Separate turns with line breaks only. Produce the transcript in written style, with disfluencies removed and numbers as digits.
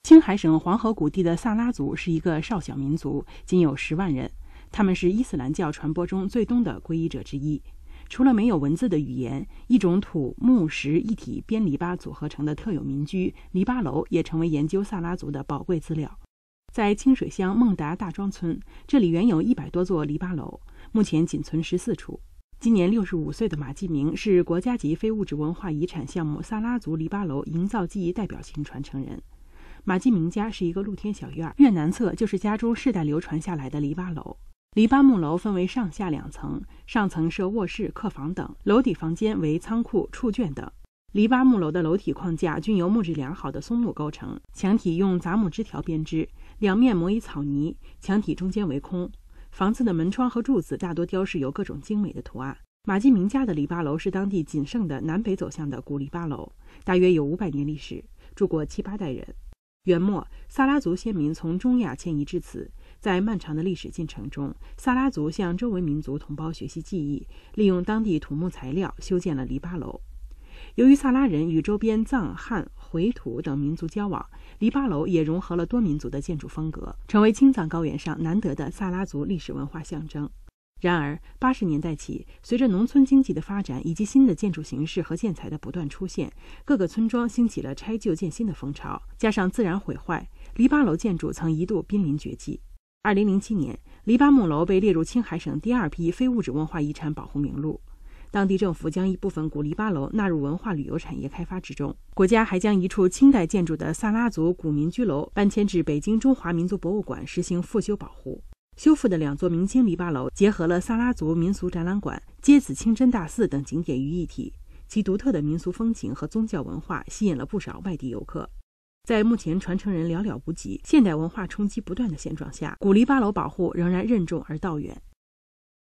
青海省黄河谷地的萨拉族是一个少小民族，仅有10万人。他们是伊斯兰教传播中最东的皈依者之一。除了没有文字的语言，一种土木石一体编篱笆组合成的特有民居篱笆楼也成为研究萨拉族的宝贵资料。在清水乡孟达大庄村，这里原有100多座篱笆楼，目前仅存14处。今年65岁的马继明是国家级非物质文化遗产项目萨拉族篱笆楼营造技艺代表性传承人。马继明家是一个露天小院，院南侧就是家中世代流传下来的篱笆楼。篱笆木楼分为上下2层，上层设卧室、客房等，楼底房间为仓库、储卷等。篱笆木楼的楼体框架均由木质良好的松木构成，墙体用杂木枝条编织，两面抹以草泥，墙体中间为空。房子的门窗和柱子大多雕饰有各种精美的图案。马继明家的篱笆楼是当地仅剩的南北走向的古篱笆楼，大约有500年历史，住过7、8代人。元末，萨拉族先民从中亚迁移至此。在漫长的历史进程中，萨拉族向周围民族同胞学习技艺，利用当地土木材料修建了篱笆楼。由于萨拉人与周边藏、汉、回土等民族交往，篱笆楼也融合了多民族的建筑风格，成为青藏高原上难得的萨拉族历史文化象征。然而，80年代起，随着农村经济的发展以及新的建筑形式和建材的不断出现，各个村庄兴起了拆旧建新的风潮，加上自然毁坏，篱笆楼建筑曾一度濒临绝迹。2007年，篱笆木楼被列入青海省第2批非物质文化遗产保护名录。当地政府将一部分古篱笆楼纳入文化旅游产业开发之中。国家还将一处清代建筑的萨拉族古民居楼搬迁至北京中华民族博物馆，实行复修保护。修复的2座明清篱笆楼结合了萨拉族民俗展览馆、街子清真大寺等景点于一体，其独特的民俗风情和宗教文化吸引了不少外地游客。在目前传承人寥寥无几、现代文化冲击不断的现状下，古篱笆楼保护仍然任重而道远。